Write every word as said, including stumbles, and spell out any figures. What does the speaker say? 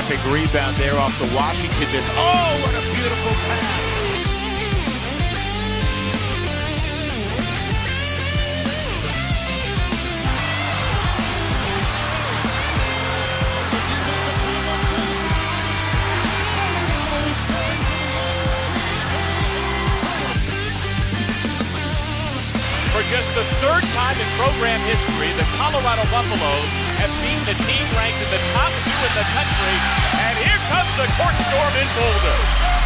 Terrific rebound there off the Washington miss. Oh, what a beautiful pass. For just the third time in program history, the Colorado Buffaloes have beaten a team ranked in the top two in the country. And here comes the court storm in Boulder.